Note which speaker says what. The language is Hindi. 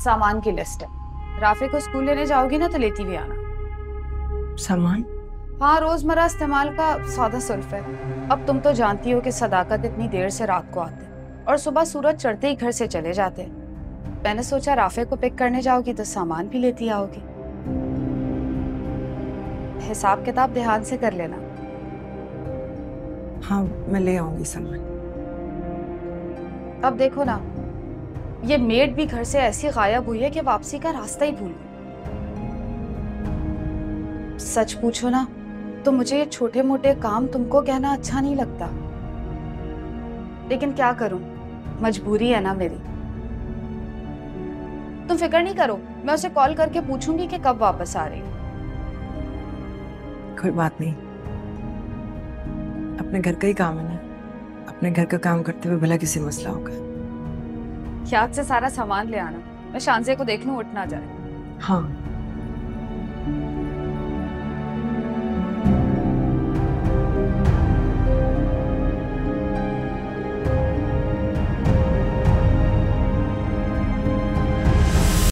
Speaker 1: सामान की लिस्ट है। राफे को स्कूल लेने जाओगी ना तो लेती भी आना।
Speaker 2: सामान?
Speaker 1: हाँ, रोजमर्रा इस्तेमाल का सौदा सुल्फ है। अब तुम तो जानती हो कि सदाकत इतनी देर से रात को आते और सुबह सूरज चढ़ते ही घर से चले जाते। मैंने सोचा राफे को पिक करने जाओगी तो सामान भी लेती आओगी। हिसाब किताब ध्यान से कर लेना।
Speaker 2: हाँ, मैं ले आऊंगी सामान।
Speaker 1: अब देखो ना, ये मेड भी घर से ऐसी गायब हुई है कि वापसी का रास्ता ही भूल गई। सच पूछो ना तो मुझे ये छोटे मोटे काम तुमको कहना अच्छा नहीं लगता, लेकिन क्या करूं, मजबूरी है ना मेरी। तुम फिक्र नहीं करो, मैं उसे कॉल करके पूछूंगी कि कब वापस आ रही।
Speaker 2: कोई बात नहीं, अपने घर का ही काम है ना। अपने घर का काम करते हुए भला किसी मसला होगा।
Speaker 1: याद से सारा सामान ले आना, मैं शांजे को देख लूं उठ ना जाए।
Speaker 2: हाँ।